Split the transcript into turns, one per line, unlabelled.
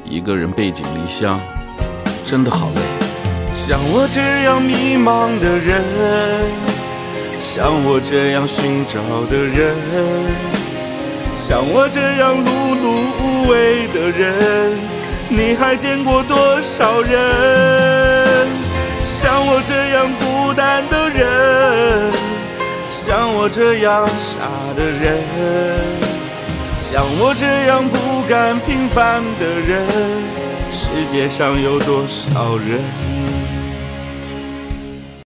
一个人背井离乡，真的好累。
像我这样迷茫的人，像我这样寻找的人，像我这样碌碌无为的人，你还见过多少人？像我这样孤单的人，像我这样傻的人，像我这样不甘平凡的人，世界上有多少人？